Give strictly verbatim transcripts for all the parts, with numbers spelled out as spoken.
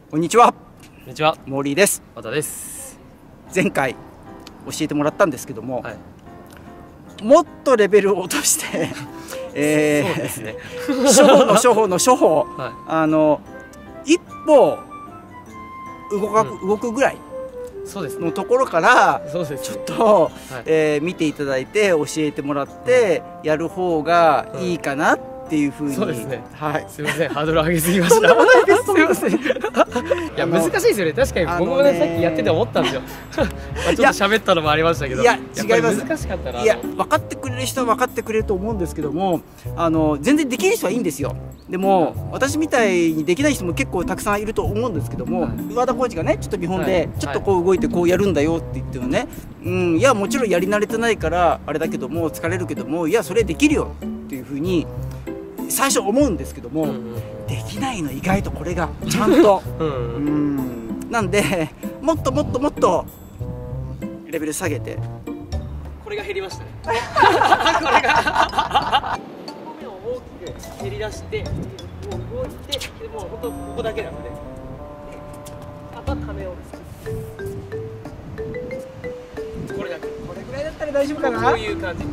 こんにちは。 こんにちは。 モーリーです。 和田です。 前回教えてもらったんですけども、 はい、 もっとレベルを落として、えー、 そうですね。 初歩の初歩の初歩、 はい、 あの一歩動か、うん、動くぐらいのところから、そうですね、ちょっと、はい、えー、見ていただいて教えてもらってやる方がいいかなっていうふうに、 そうですね。 はい。 すみません、ハードル上げすぎました。すみません。いや難しいですよね。確かに僕もね、さっきやってて思ったんですよ。ちょっと喋ったのもありましたけど、 いや違います。 難しかったな。 いや分かってくれる人は分かってくれると思うんですけども、あの全然できる人はいいんですよ。でも私みたいにできない人も結構たくさんいると思うんですけども、はい、和田コーチがねちょっと見本でちょっとこう動いてこうやるんだよって言ってもね、うん、いやもちろんやり慣れてないからあれだけども疲れるけども、いやそれできるよっていうふうに最初思うんですけども、うん、できないの意外とこれがちゃんとうん、なんでもっともっともっとレベル下げて、 これが減りましたね。これが目を大きく蹴り出してもう動いて、でもう本当ここだけなので、あとはためをこれだけ、 これぐらいだったら大丈夫かな。 こういう感じ。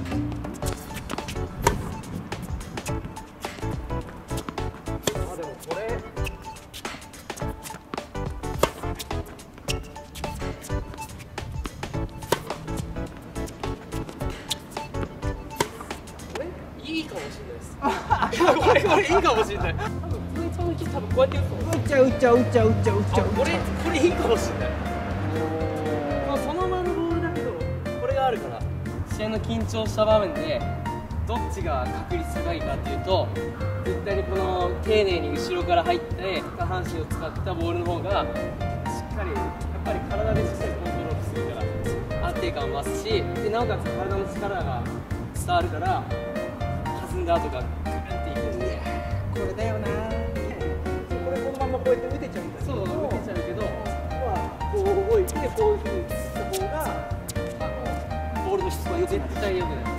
いいかもしれないです。これこれいいかもしれない。多分その人多分こうやって打っちゃう打っちゃう打っちゃう打っちゃう打っちゃう。 これこれいいかもしれない。まあそのままのボールだけどこれがあるから、試合の緊張した場面でどっちが確率高いかっていうと、絶対にこの丁寧に後ろから入って下半身を使ったボールの方がしっかりやっぱり体でしっかりコントロールするから安定感も増すし、でなおかつ体の力が伝わるから。弾んだ後がグーンっていくんで、 これだよな。これこのままこうやって打てちゃうんだけど、 そう打てちゃうけど、 こう動いてこういうふうに打った方があのボールの質は絶対良くなります。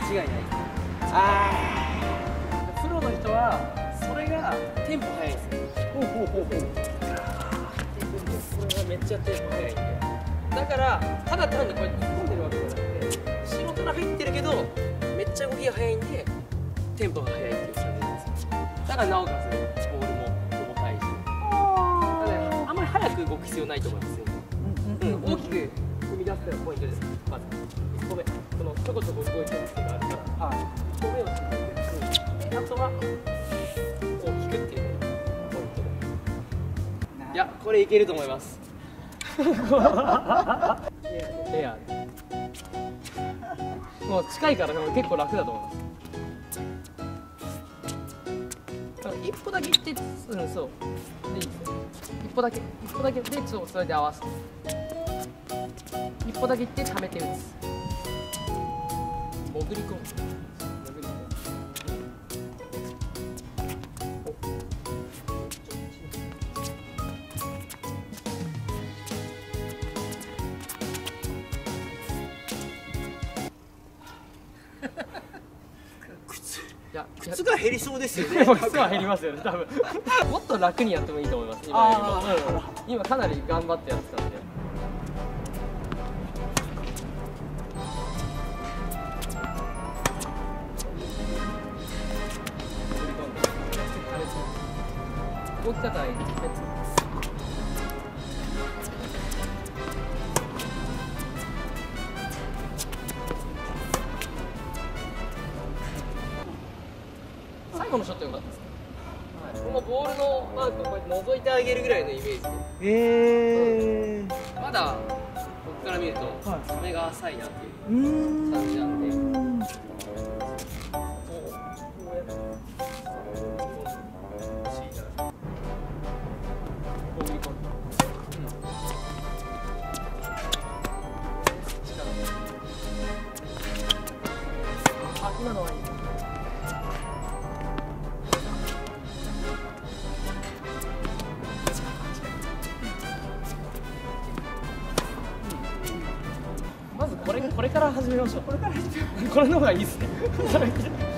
間違いない。 ああ、プロの人はそれがテンポ速いんですよ。 ほうほうほうほう。これがめっちゃテンポ速いんで、だからただ単にこうやって突っ込んでるわけじゃなくて、後ろから入ってるけどめっちゃ動きが速いんでテンポが速いっていう感じなんですよ。だからなおかつボールも重たいし、だからあんまり速く動く必要ないと思いますよ。うん、大きく踏み出すのがポイントです。まずいっこめ、このちょこちょこ動いてるっていうのがあるから、はい、いっこめをしっかりで、あとは大きくっていうのがポイントで、いやこれいけると思います。エアもう近いから結構楽だと思います。一歩だけ行って、うん、そうでいいですよ。一歩だけ一歩だけでちょっとそれで合わせて、一歩だけ行って溜めて打つ。潜り込む。潜り込む。いや靴が減りそうですよね。 靴は減りますよね、多分。もっと楽にやってもいいと思います。今よりも。今かなり頑張ってやってたんで。動き方はいい。最後のショット良かったです。はい、このボールのマークをこうやって覗いてあげるぐらいのイメージで。 えー、 まだ僕から見るとサメが浅いなっていう感じなんで。あ、今のはいい。まずこれこれから始めましょう。これから始めよう。これの方がいいですね。